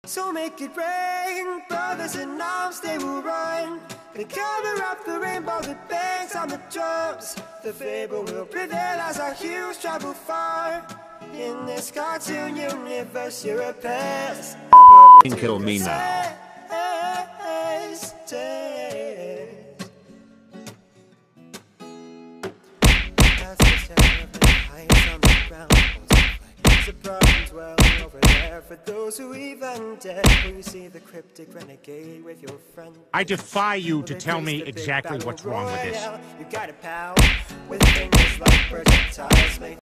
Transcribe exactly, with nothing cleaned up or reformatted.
So make it rain, brothers in arms, they will run. They cover up the rainbow, the bangs on the drums. The fable will prevail as our heroes travel far. In this cartoon universe, you're a pest. Kill me now. Surprise dwelling over there for those who even dare. When you see the cryptic renegade with your friend, I defy you to tell me exactly what's wrong with this. You got a pal with fingers like projectiles.